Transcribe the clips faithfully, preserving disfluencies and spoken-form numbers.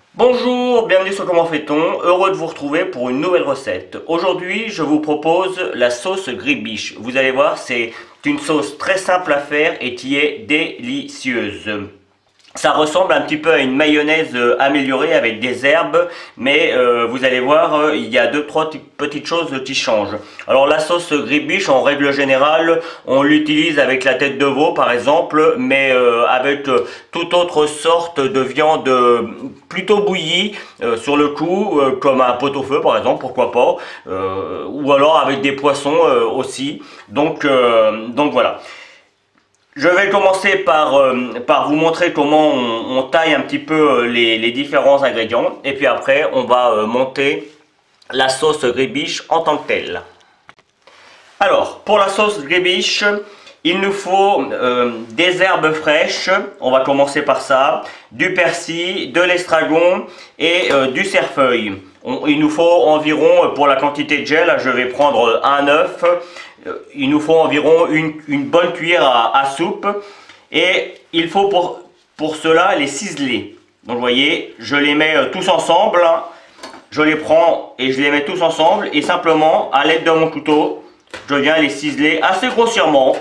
Bonjour, bienvenue sur Comment fait-on, heureux de vous retrouver pour une nouvelle recette. Aujourd'hui, je vous propose la sauce gribiche. Vous allez voir, c'est une sauce très simple à faire et qui est délicieuse. Ça ressemble un petit peu à une mayonnaise améliorée avec des herbes, mais euh, vous allez voir, il y a deux trois petites choses qui changent. Alors la sauce gribiche, en règle générale, on l'utilise avec la tête de veau par exemple, mais euh, avec euh, toute autre sorte de viande euh, plutôt bouillie euh, sur le coup, euh, comme un pot-au-feu par exemple, pourquoi pas, euh, ou alors avec des poissons euh, aussi. Donc, euh, donc voilà. Je vais commencer par, euh, par vous montrer comment on, on taille un petit peu les, les différents ingrédients et puis après on va euh, monter la sauce gribiche en tant que telle. Alors pour la sauce gribiche, il nous faut euh, des herbes fraîches, on va commencer par ça, du persil, de l'estragon et euh, du cerfeuil. On, il nous faut environ, pour la quantité de gel, je vais prendre un œuf. Il nous faut environ une, une bonne cuillère à, à soupe et il faut pour, pour cela les ciseler. Donc vous voyez, je les mets tous ensemble, je les prends et je les mets tous ensemble et simplement à l'aide de mon couteau, je viens les ciseler assez grossièrement.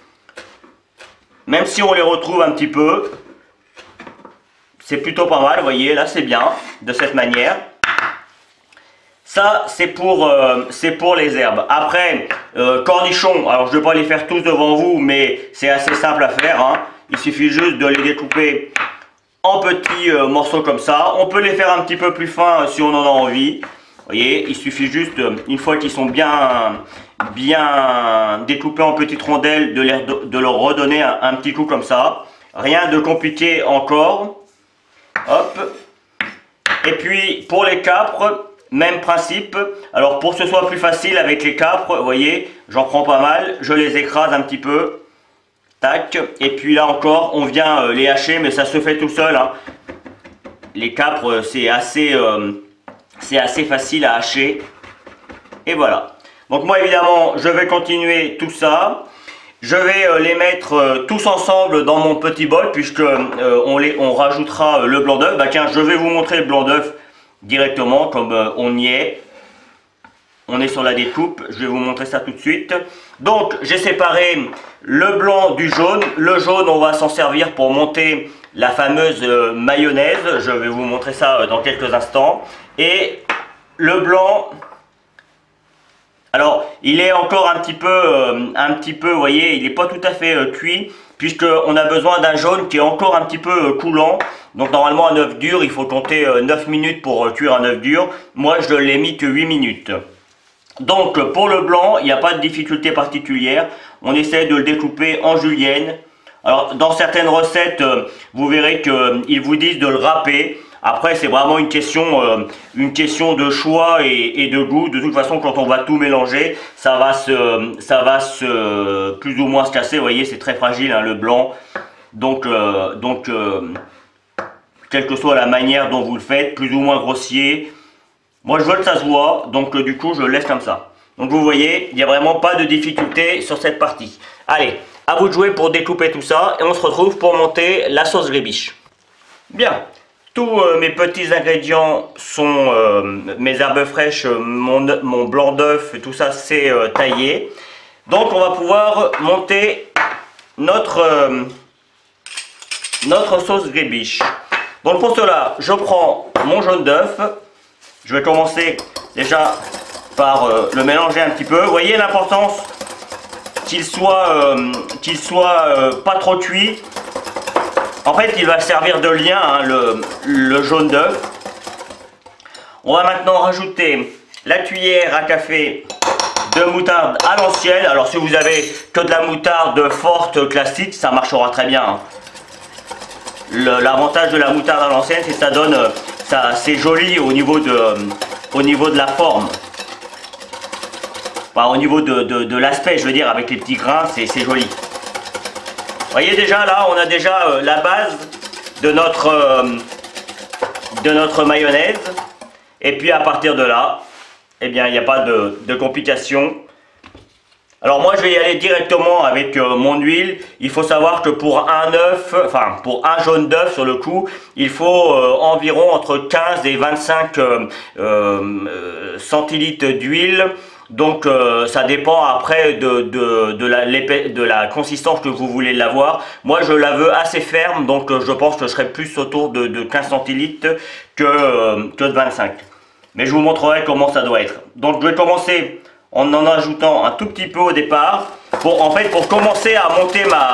Même si on les retrouve un petit peu, c'est plutôt pas mal, vous voyez, là c'est bien, de cette manière. Ça, c'est pour, euh, c'est pour les herbes. Après, euh, cornichons, alors je ne vais pas les faire tous devant vous, mais c'est assez simple à faire. Hein. Il suffit juste de les découper en petits euh, morceaux comme ça. On peut les faire un petit peu plus fins si on en a envie. Vous voyez, il suffit juste, une fois qu'ils sont bien, bien découpés en petites rondelles, de, les, de leur redonner un, un petit coup comme ça. Rien de compliqué encore. Hop. Et puis, pour les capres, même principe. Alors pour que ce soit plus facile avec les capres, vous voyez, j'en prends pas mal, je les écrase un petit peu. Tac. Et puis là encore, on vient euh, les hacher, mais ça se fait tout seul. Hein. Les capres, c'est assez, euh, c'est assez facile à hacher. Et voilà. Donc moi évidemment, je vais continuer tout ça. Je vais euh, les mettre euh, tous ensemble dans mon petit bol, puisque euh, on, les, on rajoutera euh, le blanc d'œuf. Bah tiens, je vais vous montrer le blanc d'œuf directement comme euh, on y est. On est sur la découpe, je vais vous montrer ça tout de suite. Donc j'ai séparé le blanc du jaune. Le jaune, on va s'en servir pour monter la fameuse euh, mayonnaise. Je vais vous montrer ça euh, dans quelques instants. Et le blanc, alors il est encore un petit peu, euh, un petit peu, vous voyez, il n'est pas tout à fait euh, cuit, puisqu'on a besoin d'un jaune qui est encore un petit peu euh, coulant. Donc normalement un œuf dur, il faut compter euh, neuf minutes pour euh, cuire un œuf dur. Moi je l'ai mis que huit minutes. Donc pour le blanc, il n'y a pas de difficulté particulière. On essaie de le découper en julienne. Alors dans certaines recettes, euh, vous verrez qu'ils euh, vous disent de le râper. Après c'est vraiment une question, euh, une question de choix et, et de goût. De toute façon quand on va tout mélanger, ça va se, ça va se plus ou moins se casser. Vous voyez, c'est très fragile hein, le blanc. Donc, euh, donc euh, quelle que soit la manière dont vous le faites, plus ou moins grossier. Moi je veux que ça se voit, donc euh, du coup je le laisse comme ça. Donc vous voyez, il n'y a vraiment pas de difficulté sur cette partie. Allez, à vous de jouer pour découper tout ça et on se retrouve pour monter la sauce gribiche. Bien, tous euh, mes petits ingrédients sont euh, mes herbes fraîches, mon, mon blanc d'œuf, tout ça c'est euh, taillé. Donc on va pouvoir monter notre, euh, notre sauce gribiche. Donc pour cela, je prends mon jaune d'œuf. Je vais commencer déjà par euh, le mélanger un petit peu. Vous voyez l'importance qu'il soit, euh, qu'il soit euh, pas trop cuit. En fait, il va servir de lien, hein, le, le jaune d'œuf. On va maintenant rajouter la cuillère à café de moutarde à l'ancienne. Alors si vous avez que de la moutarde forte classique, ça marchera très bien. Hein. L'avantage de la moutarde à l'ancienne, c'est que ça donne, ça, c'est joli au niveau de, au niveau de la forme. Enfin, au niveau de, de, de l'aspect, je veux dire, avec les petits grains, c'est joli. Vous voyez déjà là, on a déjà euh, la base de notre, euh, de notre mayonnaise. Et puis à partir de là, eh bien, il n'y a pas de, de complications. Alors moi je vais y aller directement avec euh, mon huile. Il faut savoir que pour un œuf, enfin pour un jaune d'œuf sur le coup, il faut euh, environ entre quinze et vingt-cinq euh, euh, centilitres d'huile. Donc euh, ça dépend après de, de, de, la, de la consistance que vous voulez l'avoir. Moi je la veux assez ferme, donc euh, je pense que je serai plus autour de, de quinze centilitres que, euh, que de vingt-cinq. Mais je vous montrerai comment ça doit être. Donc je vais commencer en en ajoutant un tout petit peu au départ, pour en fait pour commencer à monter ma,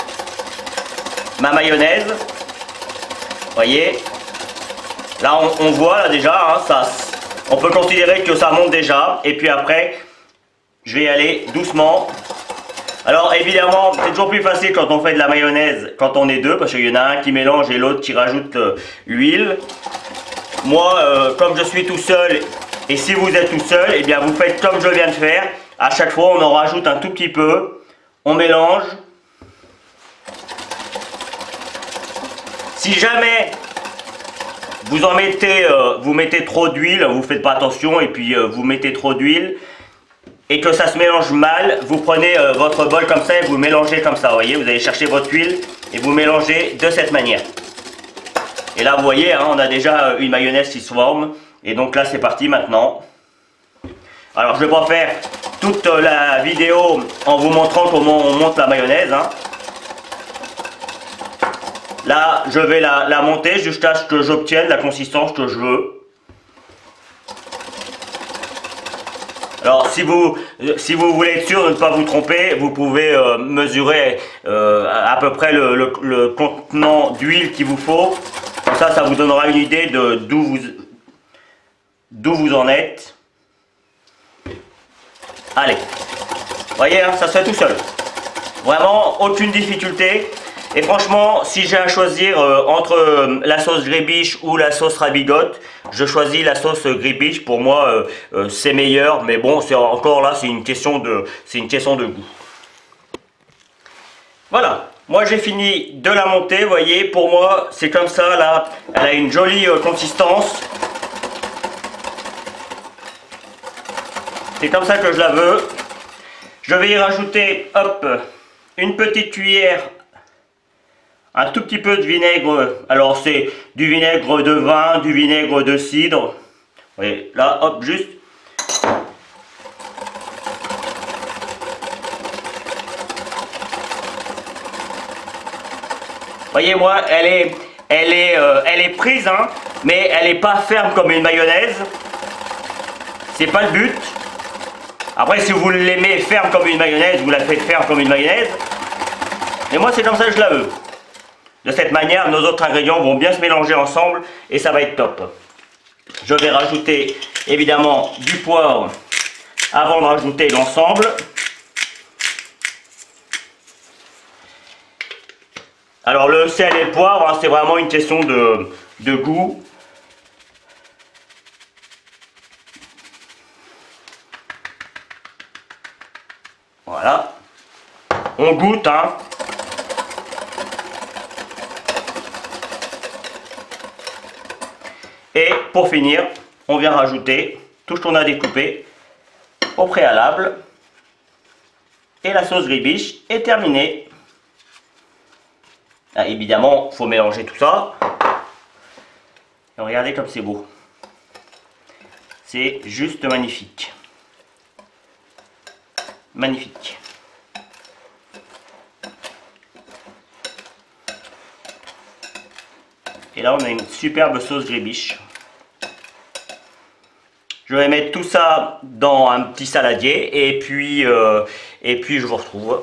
ma mayonnaise. Vous voyez, là on, on voit là déjà, hein, ça, on peut considérer que ça monte déjà. Et puis après, je vais y aller doucement. Alors évidemment, c'est toujours plus facile quand on fait de la mayonnaise, quand on est deux, parce qu'il y en a un qui mélange et l'autre qui rajoute euh, l'huile. Moi, euh, comme je suis tout seul, et si vous êtes tout seul, eh bien vous faites comme je viens de faire. À chaque fois, on en rajoute un tout petit peu. On mélange. Si jamais vous en mettez, euh, vous mettez trop d'huile, vous faites pas attention et puis euh, vous mettez trop d'huile et que ça se mélange mal, vous prenez euh, votre bol comme ça et vous mélangez comme ça. Vous voyez, vous allez chercher votre huile et vous mélangez de cette manière. Et là, vous voyez, hein, on a déjà une mayonnaise qui se forme. Et donc là c'est parti maintenant. Alors je ne vais pas faire toute la vidéo en vous montrant comment on monte la mayonnaise, hein. Là je vais la, la monter jusqu'à ce que j'obtienne la consistance que je veux. Alors si vous, si vous voulez être sûr de ne pas vous tromper, vous pouvez euh, mesurer euh, à peu près le, le, le contenant d'huile qu'il vous faut. Comme ça, ça vous donnera une idée de d'où vous... d'où vous en êtes. Allez, vous voyez, hein, ça se fait tout seul. Vraiment, aucune difficulté. Et franchement, si j'ai à choisir euh, entre euh, la sauce Gribiche ou la sauce Rabigote, je choisis la sauce Gribiche. Pour moi, euh, euh, c'est meilleur. Mais bon, c'est encore là, c'est une question de, c'est une question de goût. Voilà. Moi, j'ai fini de la monter. Vous voyez, pour moi, c'est comme ça. Là, elle a une jolie euh, consistance. C'est comme ça que je la veux. Je vais y rajouter, hop, une petite cuillère, un tout petit peu de vinaigre. Alors c'est du vinaigre de vin, du vinaigre de cidre. Vous voyez, là, hop, juste. Voyez, moi, elle est, elle est, euh, elle est prise, hein, mais elle n'est pas ferme comme une mayonnaise. C'est pas le but. Après, si vous l'aimez ferme comme une mayonnaise, vous la faites ferme comme une mayonnaise. Mais moi, c'est comme ça que je la veux. De cette manière, nos autres ingrédients vont bien se mélanger ensemble et ça va être top. Je vais rajouter évidemment du poivre avant de rajouter l'ensemble. Alors, le sel et le poivre, hein, c'est vraiment une question de, de goût. Voilà, on goûte, hein. Et pour finir, on vient rajouter tout ce qu'on a découpé au préalable. Et la sauce Gribiche est terminée. Ah, évidemment, il faut mélanger tout ça. Et regardez comme c'est beau. C'est juste magnifique. Magnifique. Et là on a une superbe sauce Gribiche. Je vais mettre tout ça dans un petit saladier et puis, euh, et puis je vous retrouve.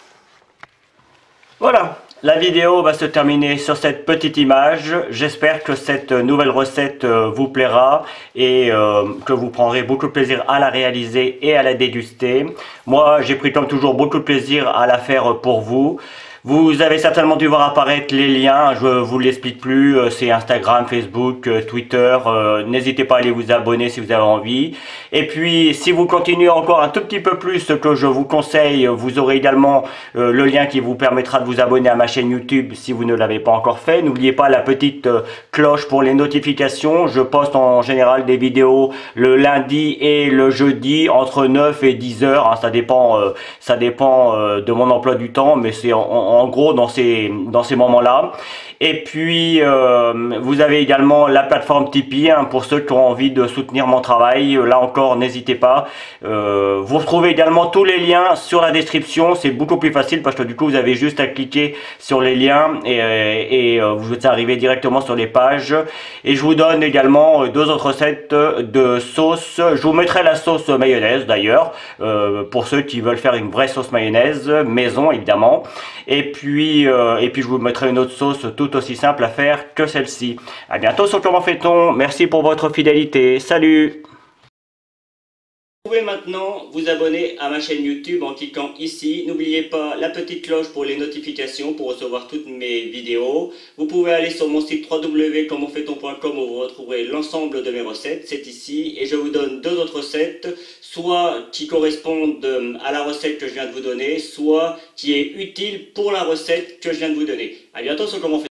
Voilà, la vidéo va se terminer sur cette petite image. J'espère que cette nouvelle recette vous plaira et euh, que vous prendrez beaucoup de plaisir à la réaliser et à la déguster. Moi, j'ai pris comme toujours beaucoup de plaisir à la faire pour vous. Vous avez certainement dû voir apparaître les liens, je vous l'explique plus, euh, c'est Instagram, Facebook, euh, Twitter, euh, n'hésitez pas à aller vous abonner si vous avez envie. Et puis si vous continuez encore un tout petit peu plus, ce que je vous conseille, vous aurez également euh, le lien qui vous permettra de vous abonner à ma chaîne YouTube si vous ne l'avez pas encore fait. N'oubliez pas la petite euh, cloche pour les notifications, je poste en général des vidéos le lundi et le jeudi entre neuf et dix heures, hein, ça dépend, euh, ça dépend euh, de mon emploi du temps, mais c'est en, en gros dans ces, dans ces moments-là. Et puis euh, vous avez également la plateforme Tipeee, hein, pour ceux qui ont envie de soutenir mon travail. Là encore, n'hésitez pas. Euh, vous retrouvez également tous les liens sur la description. C'est beaucoup plus facile parce que du coup vous avez juste à cliquer sur les liens et, et, et vous êtes arrivé directement sur les pages. Et je vous donne également deux autres recettes de sauce. Je vous mettrai la sauce mayonnaise d'ailleurs, euh, pour ceux qui veulent faire une vraie sauce mayonnaise maison évidemment. Et puis euh, et puis je vous mettrai une autre sauce tout aussi simple à faire que celle-ci. À bientôt sur Comment fait-on. Merci pour votre fidélité. Salut. Vous pouvez maintenant vous abonner à ma chaîne YouTube en cliquant ici. N'oubliez pas la petite cloche pour les notifications pour recevoir toutes mes vidéos. Vous pouvez aller sur mon site w w w point comment fait on point com où vous retrouverez l'ensemble de mes recettes. C'est ici et je vous donne deux autres recettes, soit qui correspondent à la recette que je viens de vous donner, soit qui est utile pour la recette que je viens de vous donner. A bientôt sur Comment fait-on.